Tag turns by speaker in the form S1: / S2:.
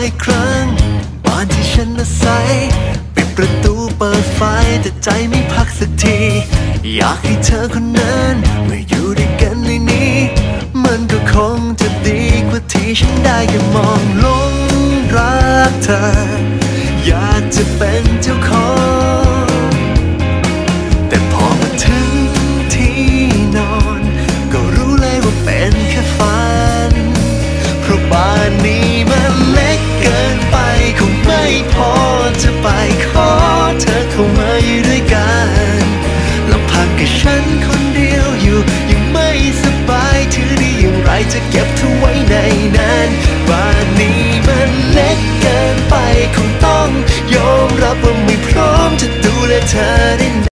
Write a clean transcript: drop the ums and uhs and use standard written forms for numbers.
S1: อีกครั้งบ้านที่ฉันอาศัยปิดประตูเปิดไฟแต่ใจไม่พักสักทีอยากให้เธอคนนั้นมาอยู่ด้วยกันในนี้มันก็คงจะดีกว่าที่ฉันได้แค่มองหลงรักเธออยากจะเป็นเจ้าของแต่พอมาถึงที่นอนก็รู้เลยว่าเป็นแค่ฝันเพราะบ้านนี้มันเล็กเกินไปคงไม่พอจะไปขอเธอเข้ามาอยู่ด้วยกันลำพังแค่ฉันคนเดียวอยู่ยังไม่สบายถือดีอย่างไรจะเก็บเธอไว้ในนั้นบ้านนี้มันเล็กเกินไปคงต้องยอมรับว่าไม่พร้อมจะดูแลเธอ